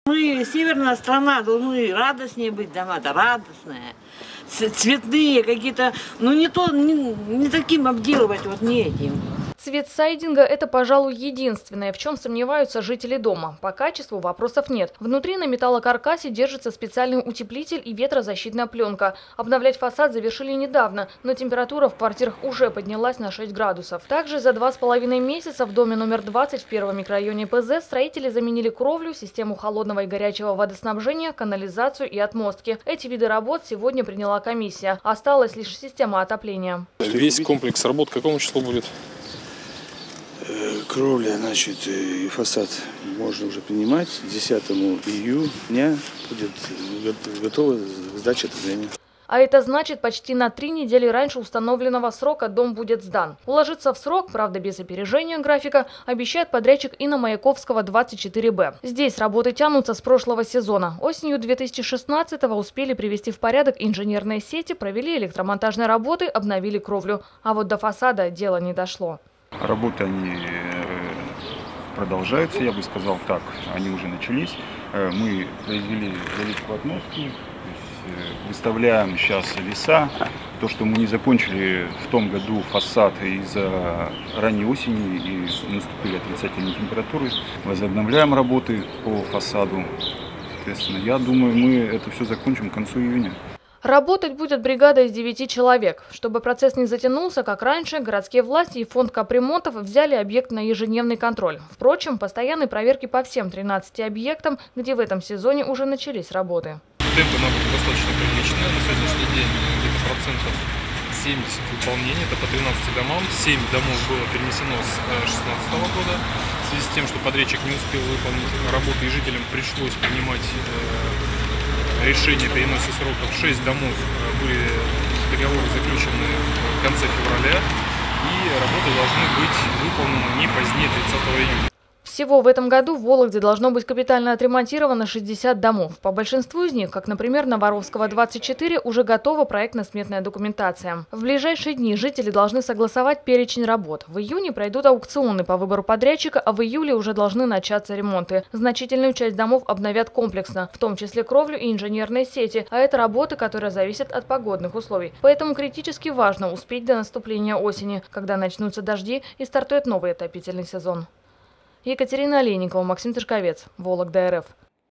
Мы, северная страна, должны радостнее быть дома-то, радостные, цветные какие-то, ну не таким обделывать, вот не этим. Цвет сайдинга – это, пожалуй, единственное, в чем сомневаются жители дома. По качеству вопросов нет. Внутри на металлокаркасе держится специальный утеплитель и ветрозащитная пленка. Обновлять фасад завершили недавно, но температура в квартирах уже поднялась на 6 градусов. Также за 2,5 месяца в доме номер 20 в первом микрорайоне ПЗ строители заменили кровлю, систему холодного и горячего водоснабжения, канализацию и отмостки. Эти виды работ сегодня приняла комиссия. Осталась лишь система отопления. Весь комплекс работ к какому числу будет? Кровля, значит, и фасад можно уже принимать. 10 июня будет готова сдача отопления. А это значит, почти на 3 недели раньше установленного срока дом будет сдан. Уложиться в срок, правда без опережения графика, обещает подрядчик и на Маяковского 24Б. Здесь работы тянутся с прошлого сезона. Осенью 2016-го успели привести в порядок инженерные сети, провели электромонтажные работы, обновили кровлю. А вот до фасада дело не дошло. Работы они продолжаются, я бы сказал так, они уже начались. Мы произвели заливку отмостки, выставляем сейчас леса. То, что мы не закончили в том году фасад из-за ранней осени и наступили отрицательные температуры, возобновляем работы по фасаду. Соответственно, я думаю, мы это все закончим к концу июня. Работать будет бригада из 9 человек. Чтобы процесс не затянулся, как раньше, городские власти и фонд капремонтов взяли объект на ежедневный контроль. Впрочем, постоянные проверки по всем 13 объектам, где в этом сезоне уже начались работы. Темпы работы достаточно приличные. На сегодняшний день где-то процентов 70 выполнения. Это по 13 домам. 7 домов было перенесено с 2016 года. В связи с тем, что подрядчик не успел выполнить работы и жителям пришлось принимать решение переноса сроков. 6 домов были договоры заключены в конце февраля, и работы должны быть выполнены не позднее 30 июня. Всего в этом году в Вологде должно быть капитально отремонтировано 60 домов. По большинству из них, как, например, на Воровского 24, уже готова проектно-сметная документация. В ближайшие дни жители должны согласовать перечень работ. В июне пройдут аукционы по выбору подрядчика, а в июле уже должны начаться ремонты. Значительную часть домов обновят комплексно, в том числе кровлю и инженерные сети. А это работы, которые зависят от погодных условий. Поэтому критически важно успеть до наступления осени, когда начнутся дожди и стартует новый отопительный сезон. Екатерина Олейникова, Максим Тышковец, Вологда РФ.